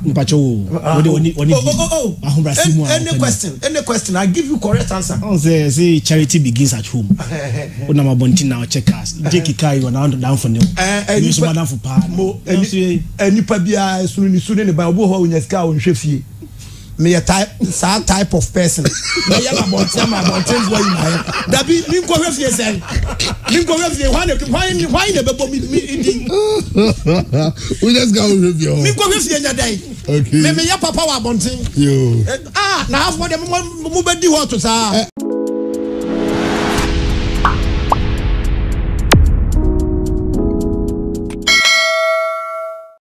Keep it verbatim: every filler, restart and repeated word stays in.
Mpacho. Oni oni. Oh oh oh. Any question? Any question? I give you correct answer. I say say charity begins at home. Ona mabonti na checkers. Jeki kai wana down for no. Eh eh. So madam for pa. Mo any pa bia sunu ni sunu ne ba obo ho onya sika won hwe fie. Me a type some type of person. Me ya mabonti ma mabonti boy my. Dabi mi ko hwe fie say. Mi ko hwe fie why why why ne bebo mi mi. We just go review. Mi ko hwe fie nya dai. Okay. Me me ya papa wa bonti. Yo. Ah, na half for them mo be di ho to sa.